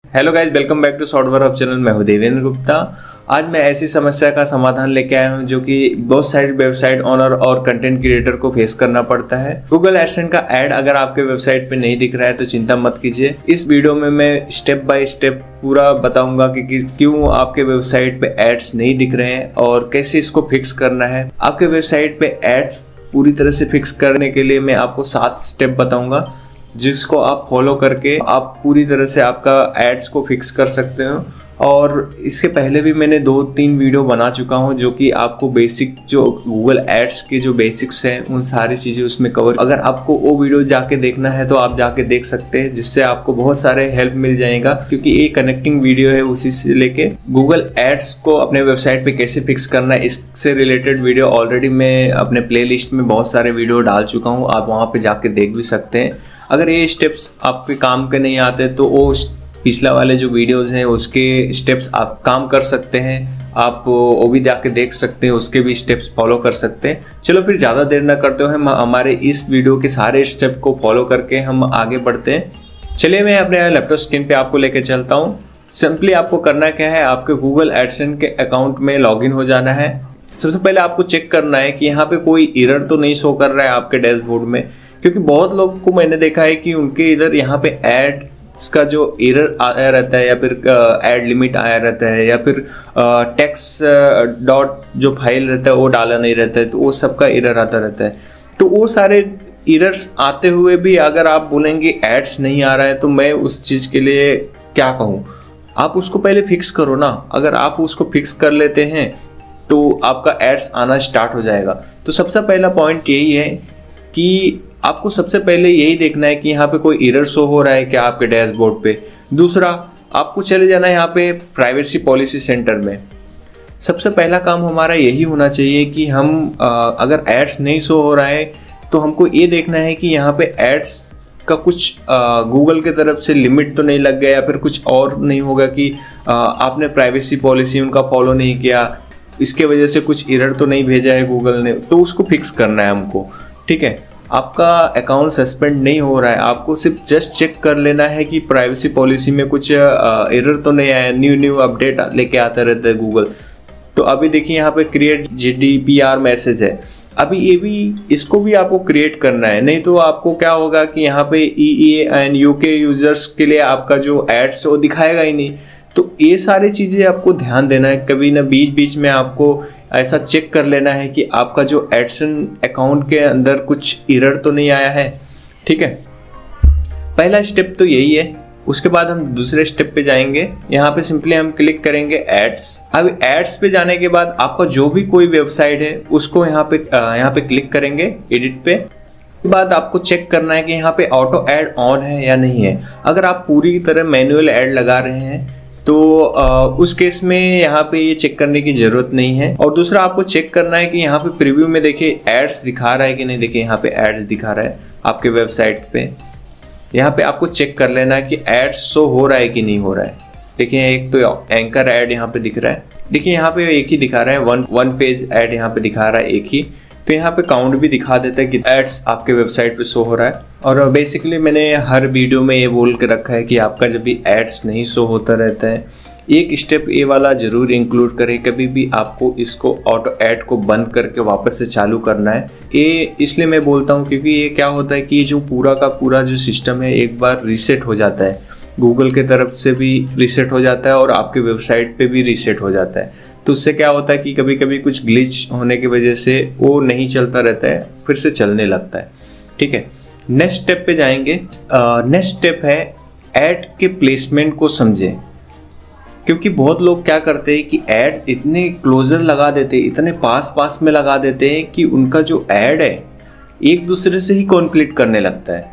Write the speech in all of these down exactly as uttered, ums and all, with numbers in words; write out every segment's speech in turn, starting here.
Hello guys, welcome back to software hub channel. मैं हूं देवेंद्र गुप्ता। आज मैं ऐसी समस्या का समाधान लेके आया हूं जो कि बहुत सारी वेबसाइट ओनर और कंटेंट क्रिएटर को फेस करना पड़ता है। गूगल एडसेंस का ऐड अगर आपके वेबसाइट पे नहीं दिख रहा है तो चिंता मत कीजिए। इस वीडियो में मैं स्टेप बाय स्टेप पूरा बताऊंगा कि, कि क्यों आपके वेबसाइट पे एड्स नहीं दिख रहे हैं और कैसे इसको फिक्स करना है। आपके वेबसाइट पे एड्स पूरी तरह से फिक्स करने के लिए मैं आपको सात स्टेप बताऊंगा, जिसको आप फॉलो करके आप पूरी तरह से आपका एड्स को फिक्स कर सकते हो। और इसके पहले भी मैंने दो तीन वीडियो बना चुका हूं जो कि आपको बेसिक जो गूगल एड्स के जो बेसिक्स हैं उन सारी चीज़ें उसमें कवर। अगर आपको वो वीडियो जाके देखना है तो आप जाके देख सकते हैं, जिससे आपको बहुत सारे हेल्प मिल जाएगा, क्योंकि ये कनेक्टिंग वीडियो है उसी से लेके गूगल एड्स को अपने वेबसाइट पे कैसे फिक्स करना है इससे रिलेटेड वीडियो ऑलरेडी मैं अपने प्ले लिस्ट में बहुत सारे वीडियो डाल चुका हूँ। आप वहाँ पे जाके देख भी सकते हैं। अगर ये स्टेप्स आपके काम के नहीं आते तो वो पिछला वाले जो वीडियोस हैं उसके स्टेप्स आप काम कर सकते हैं। आप वो भी जाके देख सकते हैं, उसके भी स्टेप्स फॉलो कर सकते हैं। चलो फिर ज़्यादा देर ना करते हुए हम हमारे इस वीडियो के सारे स्टेप को फॉलो करके हम आगे बढ़ते हैं। चलिए मैं अपने लैपटॉप स्क्रीन पे आपको लेके चलता हूँ। सिंपली आपको करना क्या है, आपके गूगल एडसेंस के अकाउंट में लॉगिन हो जाना है। सबसे पहले आपको चेक करना है कि यहाँ पे कोई एरर तो नहीं शो कर रहा है आपके डैशबोर्ड में, क्योंकि बहुत लोगों को मैंने देखा है कि उनके इधर यहाँ पे एड्स का जो एरर आया रहता है या फिर एड लिमिट आया रहता है या फिर टेक्स्ट डॉट जो फाइल रहता है वो डाला नहीं रहता है, तो वो सबका एरर आता रहता है। तो वो सारे एरर्स आते हुए भी अगर आप बोलेंगे एड्स नहीं आ रहा है तो मैं उस चीज़ के लिए क्या कहूँ, आप उसको पहले फिक्स करो ना। अगर आप उसको फिक्स कर लेते हैं तो आपका एड्स आना स्टार्ट हो जाएगा। तो सबसे पहला पॉइंट यही है कि आपको सबसे पहले यही देखना है कि यहाँ पे कोई एरर शो हो रहा है क्या आपके डैशबोर्ड पे। दूसरा, आपको चले जाना है यहाँ पे प्राइवेसी पॉलिसी सेंटर में। सबसे पहला काम हमारा यही होना चाहिए कि हम आ, अगर एड्स नहीं शो हो रहा है तो हमको ये देखना है कि यहाँ पे एड्स का कुछ गूगल के तरफ से लिमिट तो नहीं लग गया या फिर कुछ और नहीं होगा कि आ, आपने प्राइवेसी पॉलिसी उनका फॉलो नहीं किया, इसके वजह से कुछ एरर तो नहीं भेजा है गूगल ने। तो उसको फिक्स करना है हमको, ठीक है। आपका अकाउंट सस्पेंड नहीं हो रहा है, आपको सिर्फ जस्ट चेक कर लेना है कि प्राइवेसी पॉलिसी में कुछ एरर तो नहीं आया। न्यू न्यू अपडेट लेके आता रहता है गूगल। तो अभी देखिए यहाँ पे क्रिएट जीडीपीआर मैसेज है, अभी ये भी इसको भी आपको क्रिएट करना है, नहीं तो आपको क्या होगा कि यहाँ पे ईई एंड यूके यूजर्स के लिए आपका जो एड्स वो दिखाएगा ही नहीं। तो ये सारी चीज़ें आपको ध्यान देना है। कभी ना बीच बीच में आपको ऐसा चेक कर लेना है कि आपका जो एडसेंस अकाउंट के अंदर कुछ एरर तो नहीं आया है, ठीक है। पहला स्टेप तो यही है। उसके बाद हम दूसरे स्टेप पे जाएंगे। यहाँ पे सिंपली हम क्लिक करेंगे एड्स। अब एड्स पे जाने के बाद आपका जो भी कोई वेबसाइट है उसको यहाँ पे यहाँ पे क्लिक करेंगे एडिट पे। उसके बाद आपको चेक करना है कि यहाँ पे ऑटो ऐड ऑन है या नहीं है। अगर आप पूरी तरह मैनुअल ऐड लगा रहे हैं तो आ, उस केस में यहाँ पे ये चेक करने की जरूरत नहीं है। और दूसरा आपको चेक करना है कि यहाँ पे प्रीव्यू में देखिए एड्स दिखा रहा है कि नहीं। देखिए यहाँ पे एड्स दिखा रहा है आपके वेबसाइट पे। यहाँ पे आपको चेक कर लेना है कि एड्स शो हो रहा है कि नहीं हो रहा है। देखिए एक तो एंकर ऐड यहाँ पे दिख रहा है, देखिए यहाँ पे एक ही दिखा रहा है, वन वन पेज ऐड यहाँ पे दिखा रहा है एक ही। तो यहाँ पे काउंट भी दिखा देता है कि एड्स आपके वेबसाइट पे शो हो रहा है। और बेसिकली मैंने हर वीडियो में ये बोल के रखा है कि आपका जब भी एड्स नहीं शो होता रहता है, एक स्टेप ये वाला जरूर इंक्लूड करें। कभी भी आपको इसको ऑटो ऐड को बंद करके वापस से चालू करना है। ये इसलिए मैं बोलता हूँ क्योंकि ये क्या होता है कि जो पूरा का पूरा जो सिस्टम है एक बार रीसेट हो जाता है, गूगल के तरफ से भी रीसेट हो जाता है और आपके वेबसाइट पे भी रीसेट हो जाता है। तो उससे क्या होता है कि कभी कभी कुछ ग्लिच होने की वजह से वो नहीं चलता रहता है, फिर से चलने लगता है, ठीक है। नेक्स्ट स्टेप पे जाएंगे। नेक्स्ट स्टेप है ऐड के प्लेसमेंट को समझें, क्योंकि बहुत लोग क्या करते हैं कि ऐड इतने क्लोजर लगा देते हैं, इतने पास पास में लगा देते हैं कि उनका जो ऐड है एक दूसरे से ही कॉन्फ्लिक्ट करने लगता है।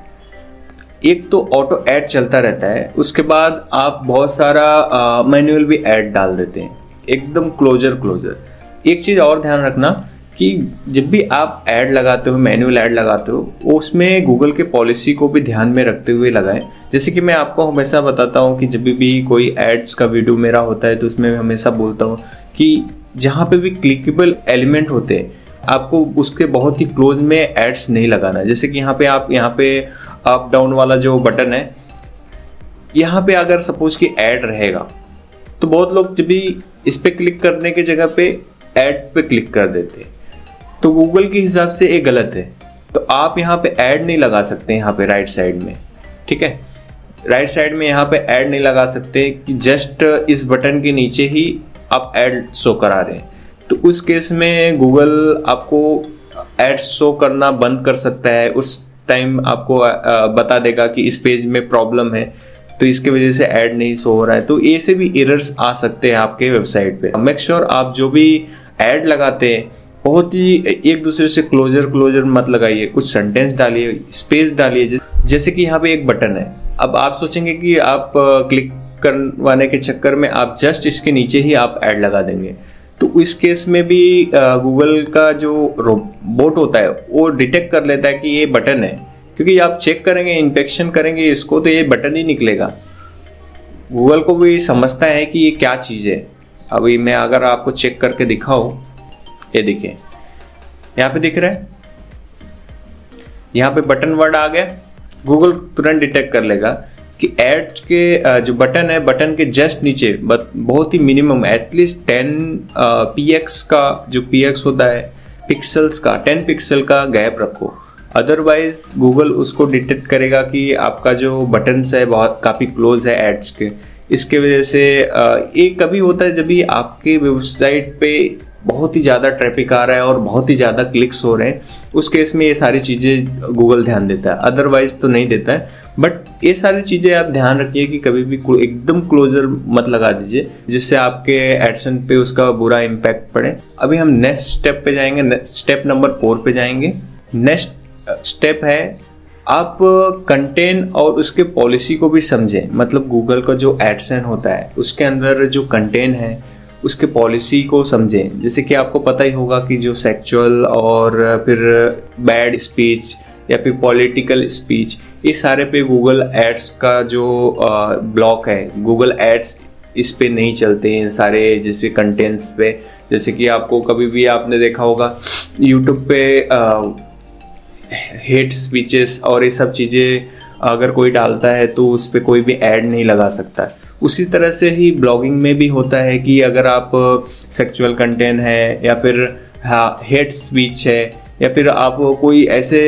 एक तो ऑटो ऐड चलता रहता है, उसके बाद आप बहुत सारा मैनुअल भी ऐड डाल देते हैं, एकदम क्लोजर क्लोजर। एक चीज़ और ध्यान रखना कि जब भी आप ऐड लगाते हो, मैनुअल ऐड लगाते हो, उसमें गूगल के पॉलिसी को भी ध्यान में रखते हुए लगाएं। जैसे कि मैं आपको हमेशा बताता हूँ कि जब भी कोई एड्स का वीडियो मेरा होता है तो उसमें मैं हमेशा बोलता हूँ कि जहाँ पे भी क्लिकेबल एलिमेंट होते हैं आपको उसके बहुत ही क्लोज में एड्स नहीं लगाना है। जैसे कि यहाँ पे आप यहाँ पे अप डाउन वाला जो बटन है, यहाँ पे अगर सपोज कि ऐड रहेगा तो बहुत लोग जब भी इस पे क्लिक करने की जगह पे ऐड पे क्लिक कर देते हैं, तो गूगल के हिसाब से ये गलत है। तो आप यहाँ पे ऐड नहीं लगा सकते यहाँ पे राइट साइड में, ठीक है। राइट साइड में यहाँ पे ऐड नहीं लगा सकते कि जस्ट इस बटन के नीचे ही आप ऐड शो करा रहे हैं। तो उस केस में गूगल आपको ऐड शो करना बंद कर सकता है। उस टाइम आपको बता देगा कि इस पेज में प्रॉब्लम है, तो इसके वजह से ऐड नहीं शो हो रहा है। तो ऐसे भी एरर्स आ सकते हैं आपके वेबसाइट पे। मेक श्योर आप जो भी ऐड लगाते हैं बहुत ही एक दूसरे से क्लोजर क्लोजर मत लगाइए। कुछ सेंटेंस डालिए, स्पेस डालिए। जैसे कि यहाँ पे एक बटन है, अब आप सोचेंगे कि आप क्लिक करवाने के चक्कर में आप जस्ट इसके नीचे ही आप ऐड लगा देंगे, तो इस केस में भी गूगल का जो रोबोट होता है वो डिटेक्ट कर लेता है कि ये बटन है, क्योंकि आप चेक करेंगे, इंस्पेक्शन करेंगे इसको तो ये बटन ही निकलेगा। गूगल को भी समझता है कि ये क्या चीज़ है। अभी मैं अगर आपको चेक करके दिखाऊं, ये देखिए यहाँ पे दिख रहा है, यहाँ पे बटन वर्ड आ गया। गूगल तुरंत डिटेक्ट कर लेगा कि ऐड के जो बटन है, बटन के जस्ट नीचे बहुत ही मिनिमम एटलीस्ट टेन पीएक्स का जो पीएक्स होता है पिक्सल्स का, टेन पिक्सल का गैप रखो। अदरवाइज गूगल उसको डिटेक्ट करेगा कि आपका जो बटन्स है बहुत काफ़ी क्लोज है एड्स के। इसके वजह से ये कभी होता है जब भी आपके वेबसाइट पे बहुत ही ज़्यादा ट्रैफिक आ रहा है और बहुत ही ज़्यादा क्लिक्स हो रहे हैं, उस केस में ये सारी चीज़ें गूगल ध्यान देता है, अदरवाइज तो नहीं देता है। बट ये सारी चीज़ें आप ध्यान रखिए कि कभी भी एकदम क्लोजर मत लगा दीजिए जिससे आपके एडसेंस पे उसका बुरा इम्पैक्ट पड़े। अभी हम नेक्स्ट स्टेप पे जाएंगे, स्टेप नंबर फोर पे जाएंगे। नेक्स्ट स्टेप है आप कंटेंट और उसके पॉलिसी को भी समझें। मतलब गूगल का जो एडसेंस होता है उसके अंदर जो कंटेंट है उसके पॉलिसी को समझें। जैसे कि आपको पता ही होगा कि जो सेक्सुअल और फिर बैड स्पीच या फिर पॉलिटिकल स्पीच, ये सारे पे गूगल एड्स का जो ब्लॉक है, गूगल एड्स इस पे नहीं चलते हैं सारे जैसे कंटेंट्स पे। जैसे कि आपको कभी भी आपने देखा होगा यूट्यूब पे हेट स्पीचेस और ये सब चीज़ें अगर कोई डालता है तो उस पर कोई भी ऐड नहीं लगा सकता। उसी तरह से ही ब्लॉगिंग में भी होता है कि अगर आप सेक्सुअल कंटेंट है या फिर हाँ हेट स्पीच है या फिर आप कोई ऐसे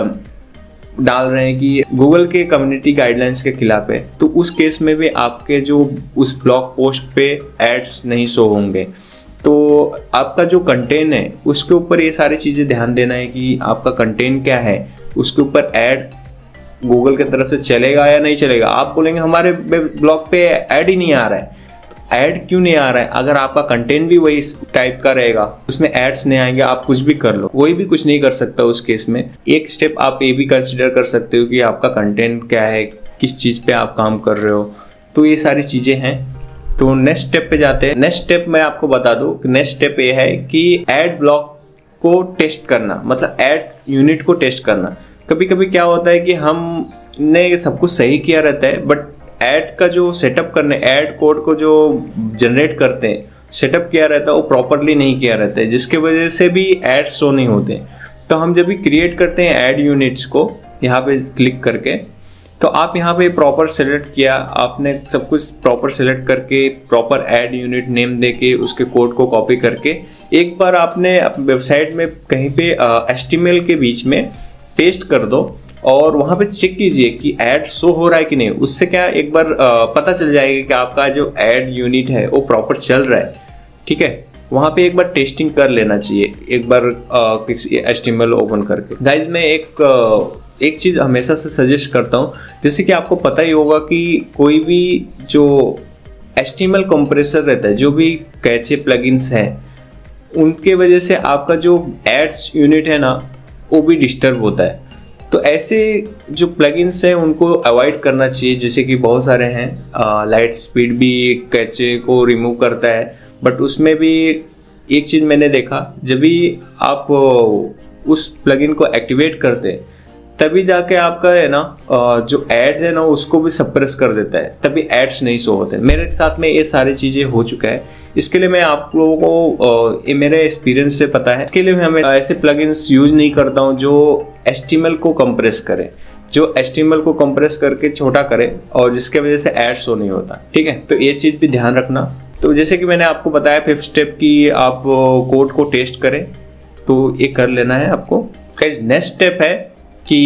डाल रहे हैं कि गूगल के कम्युनिटी गाइडलाइंस के खिलाफ है, तो उस केस में भी आपके जो उस ब्लॉग पोस्ट पे एड्स नहीं शो होंगे। तो आपका जो कंटेंट है उसके ऊपर ये सारी चीज़ें ध्यान देना है कि आपका कंटेंट क्या है, उसके ऊपर ऐड गूगल की तरफ से चलेगा या नहीं चलेगा। आप बोलेंगे हमारे ब्लॉग पे ऐड ही नहीं आ रहा है, तो ऐड क्यों नहीं आ रहा है? अगर आपका कंटेंट भी वही टाइप का रहेगा, उसमें एड्स नहीं आएंगे, आप कुछ भी कर लो, कोई भी कुछ नहीं कर सकता उस केस में। एक स्टेप आप ये भी कंसिडर कर सकते हो कि आपका कंटेंट क्या है, किस चीज़ पे आप काम कर रहे हो। तो ये सारी चीज़ें हैं। तो नेक्स्ट स्टेप पे जाते हैं। नेक्स्ट स्टेप मैं आपको बता दूं, नेक्स्ट स्टेप ये है कि ऐड ब्लॉक को टेस्ट करना, मतलब ऐड यूनिट को टेस्ट करना। कभी कभी क्या होता है कि हमने सब कुछ सही किया रहता है, बट ऐड का जो सेटअप करने, ऐड कोड को जो जनरेट करते हैं, सेटअप किया रहता है वो प्रॉपरली नहीं किया रहता है, जिसके वजह से भी ऐड शो नहीं होते। तो हम जब भी क्रिएट करते हैं ऐड यूनिट्स को, यहाँ पे क्लिक करके, तो आप यहाँ पे प्रॉपर सेलेक्ट किया, आपने सब कुछ प्रॉपर सेलेक्ट करके प्रॉपर ऐड यूनिट नेम देके उसके कोड को कॉपी करके एक बार आपने वेबसाइट में कहीं पे एच टी एम एल के बीच में पेस्ट कर दो और वहाँ पे चेक कीजिए कि ऐड शो हो रहा है कि नहीं। उससे क्या एक बार आ, पता चल जाएगा कि आपका जो ऐड यूनिट है वो प्रॉपर चल रहा है, ठीक है। वहाँ पे एक बार टेस्टिंग कर लेना चाहिए, एक बार आ, किसी H T M L open करके। गाइज मैं एक आ, एक चीज़ हमेशा से सजेस्ट करता हूँ, जैसे कि आपको पता ही होगा कि कोई भी जो H T M L compressor रहता है, जो भी कैचे प्लगइन्स हैं, उनके वजह से आपका जो एड्स यूनिट है ना वो भी डिस्टर्ब होता है। तो ऐसे जो प्लगइन्स हैं उनको अवॉइड करना चाहिए। जैसे कि बहुत सारे हैं, लाइट स्पीड भी कैचे को रिमूव करता है, बट उसमें भी एक चीज़ मैंने देखा, जब भी आप उस प्लगइन को एक्टिवेट करते हैं तभी जाके आपका है ना जो ऐड है ना उसको भी सप्रेस कर देता है, तभी एड्स नहीं शो होते। मेरे साथ में ये सारी चीज़ें हो चुका है। इसके लिए मैं आप लोगों को ये मेरे एक्सपीरियंस से पता है, इसके लिए मैं ऐसे प्लगइन्स यूज नहीं करता हूँ जो एच टी एम एल को कंप्रेस करे, जो एच टी एम एल को कंप्रेस करके छोटा करे और जिसके वजह से एड शो नहीं होता। ठीक है, तो ये चीज़ भी ध्यान रखना। तो जैसे कि मैंने आपको बताया फिफ्थ स्टेप की आप कोड को टेस्ट करें, तो ये कर लेना है आपको। गाइस नेक्स्ट स्टेप है कि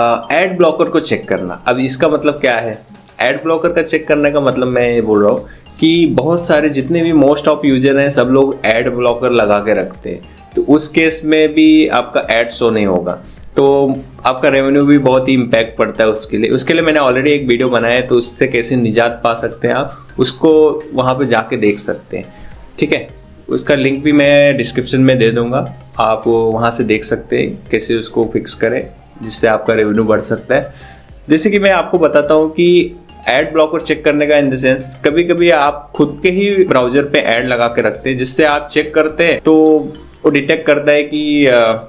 एड ब्लॉकर को चेक करना। अब इसका मतलब क्या है? एड ब्लॉकर का चेक करने का मतलब मैं ये बोल रहा हूँ कि बहुत सारे जितने भी मोस्ट ऑफ यूजर हैं सब लोग एड ब्लॉकर लगा के रखते हैं, तो उस केस में भी आपका एड शो नहीं होगा, तो आपका रेवेन्यू भी बहुत ही इम्पैक्ट पड़ता है उसके लिए। उसके लिए मैंने ऑलरेडी एक वीडियो बनाया है, तो उससे कैसे निजात पा सकते हैं आप उसको वहाँ पे जाके देख सकते हैं। ठीक है, उसका लिंक भी मैं डिस्क्रिप्शन में दे दूंगा, आप वहाँ से देख सकते हैं कैसे उसको फिक्स करें जिससे आपका रेवेन्यू बढ़ सकता है। जैसे कि मैं आपको बताता हूँ कि एड ब्लॉकर चेक करने का इन द सेंस, कभी कभी आप खुद के ही ब्राउजर पे ऐड लगा के रखते हैं, जिससे आप चेक करते हैं तो वो डिटेक्ट करता है कि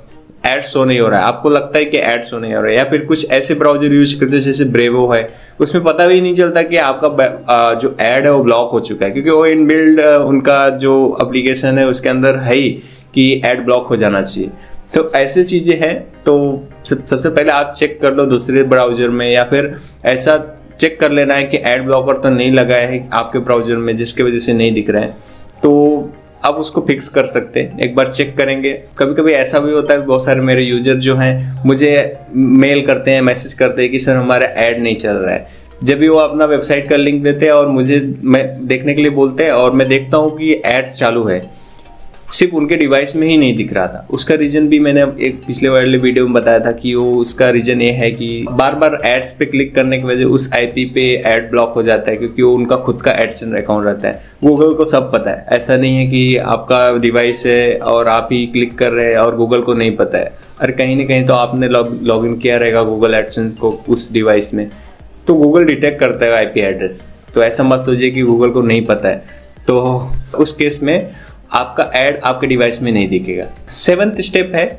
एड शो नहीं हो रहा है, आपको लगता है कि एड शो नहीं हो रहा है। या फिर कुछ ऐसे ब्राउजर यूज करते हैं जैसे ब्रेवो है, उसमें पता भी नहीं चलता कि आपका जो एड है वो ब्लॉक हो चुका है, क्योंकि वो इनबिल्ड उनका जो एप्लीकेशन है उसके अंदर है ही कि एड ब्लॉक हो जाना चाहिए। तो ऐसी चीजें हैं, तो सब, सबसे पहले आप चेक कर लो दूसरे ब्राउजर में, या फिर ऐसा चेक कर लेना है कि एड ब्लॉकर तो नहीं लगा है आपके ब्राउजर में जिसके वजह से नहीं दिख रहा है, तो आप उसको फिक्स कर सकते हैं। एक बार चेक करेंगे। कभी कभी ऐसा भी होता है, बहुत सारे मेरे यूजर जो हैं मुझे मेल करते हैं, मैसेज करते हैं कि सर हमारा ऐड नहीं चल रहा है। जब भी वो अपना वेबसाइट का लिंक देते हैं और मुझे मैं देखने के लिए बोलते हैं और मैं देखता हूँ कि ऐड चालू है, सिर्फ उनके डिवाइस में ही नहीं दिख रहा था। उसका रीजन भी मैंने एक पिछले वाले वीडियो में बताया था कि वो उसका रीजन ये है कि बार बार एड्स पे क्लिक करने की वजह उस आईपी पे ऐड ब्लॉक हो जाता है, क्योंकि वो उनका खुद का एडसेंस अकाउंट रहता है। गूगल को सब पता है, ऐसा नहीं है कि आपका डिवाइस है और आप ही क्लिक कर रहे हैं और गूगल को नहीं पता है। अरे कहीं ना कहीं तो आपने लॉग इन किया रहेगा गूगल एडसेंस को उस डिवाइस में, तो गूगल डिटेक्ट करता है आईपी एड्रेस। तो ऐसा मत सोचिए कि गूगल को नहीं पता है, तो उस केस में आपका ऐड आपके डिवाइस में नहीं दिखेगा। सेवंथ स्टेप है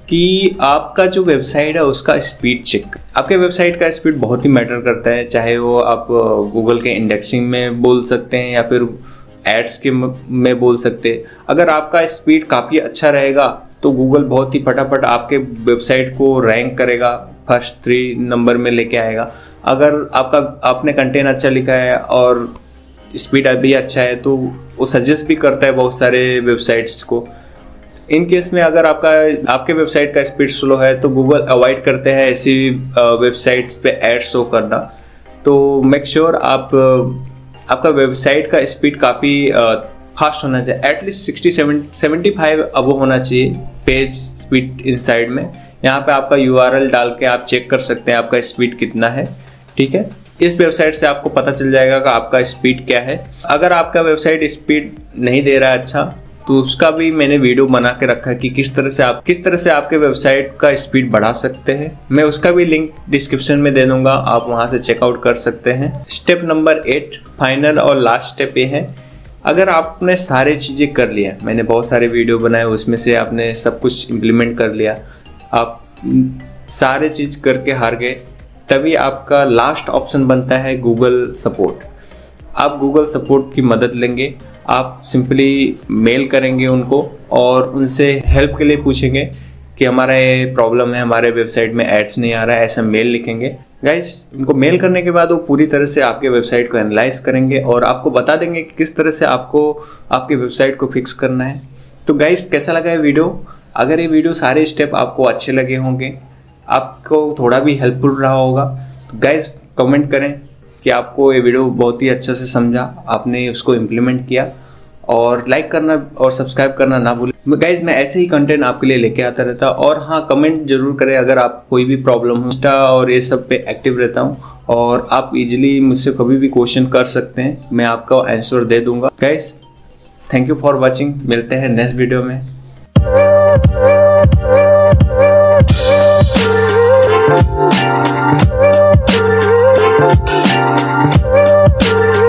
कि आपका जो वेबसाइट है उसका स्पीड चेक। आपके वेबसाइट का स्पीड बहुत ही मैटर करता है, चाहे वो आप गूगल के इंडेक्सिंग में बोल सकते हैं या फिर एड्स के में बोल सकते हैं। अगर आपका स्पीड काफ़ी अच्छा रहेगा तो गूगल बहुत ही फटाफट आपके वेबसाइट को रैंक करेगा, फर्स्ट थ्री नंबर में लेके आएगा। अगर आपका आपने कंटेंट अच्छा लिखा है और स्पीड भी अच्छा है तो वो सजेस्ट भी करता है बहुत सारे वेबसाइट्स को। इन केस में अगर आपका आपके वेबसाइट का स्पीड स्लो है तो गूगल अवॉइड करते हैं ऐसी वेबसाइट्स पे एड शो करना। तो मेक श्योर आप आपका वेबसाइट का स्पीड काफ़ी फास्ट होना चाहिए, एटलीस्ट सिक्सटी सेवेंटी फाइव अब होना चाहिए पेज स्पीड इनसाइड में। यहाँ पे आपका यू आर एल डाल के आप चेक कर सकते हैं आपका स्पीड कितना है। ठीक है, इस वेबसाइट से आपको पता चल जाएगा कि आपका स्पीड क्या है। अगर आपका वेबसाइट स्पीड नहीं दे रहा है अच्छा, तो उसका भी मैंने वीडियो बना के रखा है कि किस तरह से आप किस तरह से आपके वेबसाइट का स्पीड बढ़ा सकते हैं। मैं उसका भी लिंक डिस्क्रिप्शन में दे दूंगा, आप वहां से चेकआउट कर सकते हैं। स्टेप नंबर एट, फाइनल और लास्ट स्टेप ये है, अगर आपने सारी चीज़ें कर लिया, मैंने बहुत सारे वीडियो बनाए उसमें से आपने सब कुछ इम्प्लीमेंट कर लिया, आप सारे चीज़ करके हार गए, तभी आपका लास्ट ऑप्शन बनता है गूगल सपोर्ट। आप गूगल सपोर्ट की मदद लेंगे, आप सिंपली मेल करेंगे उनको और उनसे हेल्प के लिए पूछेंगे कि हमारा ये प्रॉब्लम है, हमारे वेबसाइट में एड्स नहीं आ रहा है, ऐसा मेल लिखेंगे। गाइस उनको मेल करने के बाद वो पूरी तरह से आपके वेबसाइट को एनालाइज करेंगे और आपको बता देंगे कि किस तरह से आपको आपके वेबसाइट को फिक्स करना है। तो गाइस कैसा लगा ये वीडियो? अगर ये वीडियो सारे स्टेप आपको अच्छे लगे होंगे, आपको थोड़ा भी हेल्पफुल रहा होगा, तो गाइस कमेंट करें कि आपको ये वीडियो बहुत ही अच्छा से समझा, आपने उसको इम्प्लीमेंट किया, और लाइक करना और सब्सक्राइब करना ना भूलें। गाइज मैं ऐसे ही कंटेंट आपके लिए लेके आता रहता हूँ। और हाँ, कमेंट जरूर करें अगर आप कोई भी प्रॉब्लम हो। इंस्टा और ये सब पे एक्टिव रहता हूँ और आप इजीली मुझसे कभी भी क्वेश्चन कर सकते हैं, मैं आपका आंसर दे दूंगा। Guys thank you for watching, मिलते हैं नेक्स्ट वीडियो में। We'll be right back.